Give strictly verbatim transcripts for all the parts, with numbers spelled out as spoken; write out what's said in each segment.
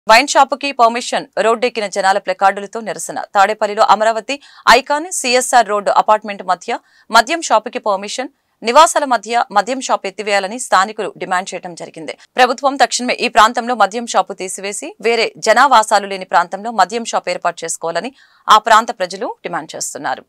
Wine shop కి permission రోడ్డెక్కిన జనాల ప్లకార్డులతో నిరసన తాడేపల్లిలో Amaravati icon CSR road apartment మధ్య మద్యం షాప్ కి పర్మిషన్ నివాసాల మధ్య మద్యం షాప్ ఎత్తివేయాలని స్థానికులు డిమాండ్ చేయడం జరిగింది. ప్రభుత్వం తక్షణమే ఈ ప్రాంతంలో మద్యం షాపు తీసివేసి వేరే జనావాసాలు లేని ప్రాంతంలో మద్యం షాప్ ఏర్పాటు చేసుకోవాలని ఆ ప్రాంత ప్రజలు డిమాండ్ చేస్తున్నారు.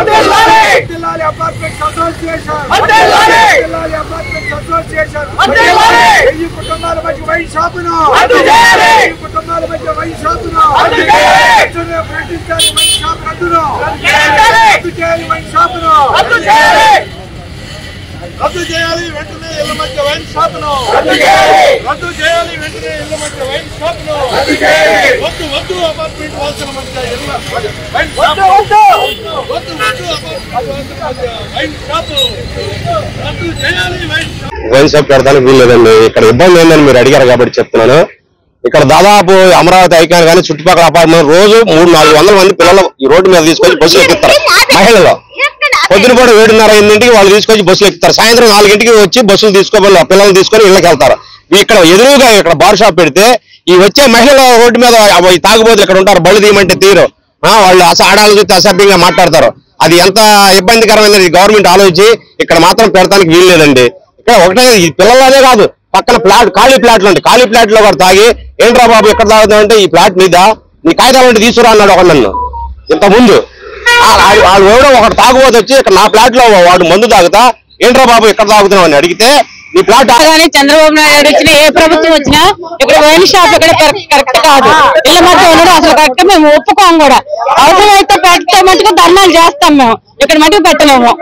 రద్దు చేయాలి వెంటనే ఇళ్ల మధ్య వైన్ షాపును రద్దు చేయాలి రద్దు చేయాలి వెంటనే ఇళ్ల మధ్య వైన్ షాపును రద్దు చేయాలి వద్దు వద్దు అపార్ట్మెంట్ వాసుల మధ్య ఇళ్ల వైన్ షాపు వద్దు వద్దు అపార్ట్మెంట్ వాసుల మధ్య వైన్ షాపు రద్దు చేయాలి వైన్ షాపు వైన్ షాప్ పెడతానికి వీల్లేదండి. ఇక్కడ ఇబ్బంది ఏందని మీరు అడిగారు కాబట్టి చెప్తున్నాను. ఇక్కడ దాదాపు అమరావతి ఐకాన్ కానీ చుట్టుపక్కల అపార్ట్మెంట్ రోజు మూడు నాలుగు వందల మంది పిల్లలు ఈ రోడ్డు మీద తీసుకొచ్చి బస్సులు ఎక్కుతారు. మహిళలు పొద్దున పూట ఏడున్నర ఎనిమిదింటికి వాళ్ళు తీసుకొచ్చి బస్సులు ఎక్కుతారు. సాయంత్రం నాలుగింటికి వచ్చి బస్సులు తీసుకోవాలి పిల్లలు తీసుకొని ఇళ్ళకి వెళ్తారు. ఇక్కడ ఎదురుగా ఇక్కడ బార్ షాప్ పెడితే ఈ వచ్చే మహిళల రోడ్డు మీద తాగుబోతులు ఇక్కడ ఉంటారు. బళ్ళు తీయమంటే తీరు వాళ్ళు ఆడాలు చూస్తే అసభ్యంగా మాట్లాడతారు. అది ఎంత ఇబ్బందికరమైనది గవర్నమెంట్ ఆలోచించి ఇక్కడ మాత్రం పెడతానికి వీల్లేదండి. ఇక్కడ ఒకటే పిల్లలనే కాదు పక్కన ప్లాట్ ఖాళీ ప్లాట్లు ఉంటాయి. ఖాళీ ప్లాట్ లో కూడా తాగి ఏంట్రా బాబు ఎక్కడ తాగుతావు అంటే ఈ ప్లాట్ మీద నీ కాగితాలు తీసుకురా అన్నాడు ఒక నన్ను ఇంత ముందు. వాడు ఎవడో ఒకటి తాగుబోతు వచ్చి ఇక్కడ నా ప్లాట్ లో వాడు మందు తాగుతా ఏంట్రా బాబు ఎక్కడ తాగుతున్నావు అని అడిగితే నీ ప్లాట్ చంద్రబాబు నాయుడు వచ్చినా ఏ ప్రభుత్వం వచ్చినా ఇక్కడ వైన్ షాప్ ఇక్కడ కరెక్ట్ కాదు. ఇళ్ళ మధ్య ఉండడం అసలు కరెక్ట్ మేము ఒప్పుకోం కూడా. అవసరం అయితే పెట్టే మటుకు ధర్నాలు చేస్తాం మేము. ఇక్కడ మటుకు పెట్టలేము.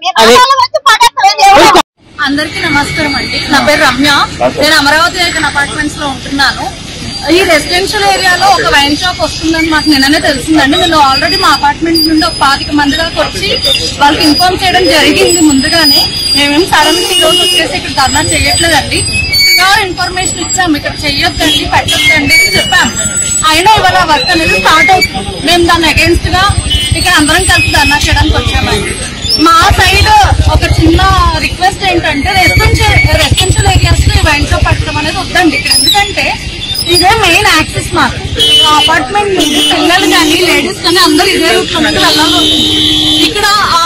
అందరికీ నమస్కారం అండి. నా పేరు రమ్య. నేను అమరావతి ఐకాన్ అపార్ట్మెంట్స్ లో ఉంటున్నాను. ఈ రెసిడెన్షియల్ ఏరియాలో ఒక వైన్ షాప్ వస్తుందని మాకు నిన్ననే తెలిసిందండి. నేను ఆల్రెడీ మా అపార్ట్మెంట్ నుండి ఒక పాతిక మంది దాకా వచ్చి వాళ్ళకి ఇన్ఫార్మ్ చేయడం జరిగింది ముందుగానే. మేమేం సడన్ గా ఈ రోజు వచ్చేసి ఇక్కడ ధర్నా చేయట్లేదండి. క్లియర్ ఇన్ఫర్మేషన్ ఇచ్చాము ఇక్కడ చెయ్యొద్దండి పెట్టొద్దండి అని చెప్పాము. అయినా ఇవాళ వర్క్ అనేది స్టార్ట్ అవుతుంది. మేము దాన్ని అగేన్స్ట్ గా ఇక్కడ అందరం కలిసి ధర్నా చేయడానికి వచ్చామండి. మా సైడ్ ఒక చిన్న రిక్వెస్ట్ ఏంటంటే రెసిడెన్షియల్ రెసిడెన్షియల్ ఏరియాస్ లో ఈ వైన్ షాప్ పెట్టడం అనేది వద్దండి ఇక్కడ. ఎందుకంటే ఇదే మెయిన్ యాక్సెస్ మాకు. అపార్ట్మెంట్ నుండి పిల్లలు కానీ లేడీస్ కానీ అందరూ ఇదే రూట్ లో వెళ్ళాలి. ఇక్కడ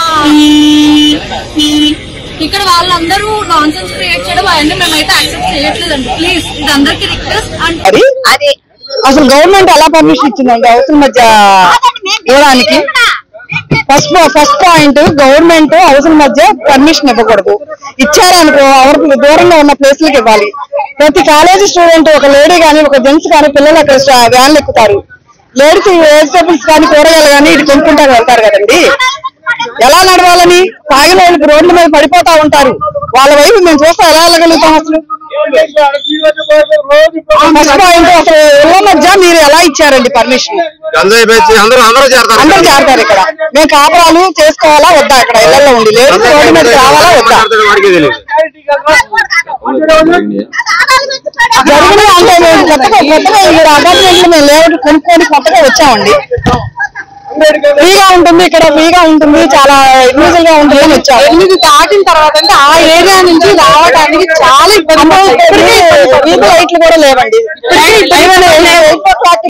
ఇక్కడ వాళ్ళందరూ నాన్ సెన్స్ క్రియేట్ చేయడం అవన్నీ మేమైతే యాక్సెప్ట్ చేయట్లేదండి. ప్లీజ్ ఇది అందరికీ రిక్వెస్ట్. అంటే అసలు గవర్నమెంట్ ఎలా పర్మిషన్ ఇచ్చిందండి అవసరం మధ్య పోవడానికి? ఫస్ట్ ఫస్ట్ పాయింట్ గవర్నమెంట్ అవసరం మధ్య పర్మిషన్ ఇవ్వకూడదు. ఇచ్చారనుకో ఎవరికి దూరంగా ఉన్న ప్లేస్లకు ఇవ్వాలి. ప్రతి కాలేజీ స్టూడెంట్ ఒక లేడీ కానీ ఒక జెంట్స్ కానీ పిల్లలు అక్కడ వ్యాన్లు ఎక్కుతారు. లేడీస్ వెజిటబుల్స్ కానీ కూరగాయలు కానీ ఇటు కొనుక్కుంటారు వెళ్తారు కదండి. ఎలా నడవాలని తాగిన వాళ్ళకి రోడ్ల మీద పడిపోతా ఉంటారు. వాళ్ళ వైపు మేము చూస్తే ఎలా వెళ్ళగలుగుతాం? అసలు ఫస్ట్ పాయింట్ అసలు ఇళ్ళ మధ్య మీరు ఎలా ఇచ్చారండి పర్మిషన్? అందరూ చేరతారు ఇక్కడ. మేము కాపురాలు చేసుకోవాలా వద్దా? ఇక్కడ ఇళ్లలో ఉండి లేడీస్ రోడ్డు మీద రావాలా వద్దా? జరిగిన అంటే మేము కొత్తగా కొత్తగా ఇక్కడ అపార్ట్మెంట్లు మేము లేఅవుట్ కొనుక్కొని కొత్తగా వచ్చామండి. ఫ్రీగా ఉంటుంది ఇక్కడ, ఫ్రీగా ఉంటుంది, చాలా యూజువల్ గా ఉంటుంది అని వచ్చాము. ఎనిమిది దాటిన తర్వాత అంటే ఆ ఏరియా నుంచి రావడానికి చాలా ఇబ్బంది. వీధి లైట్లు కూడా లేవండి.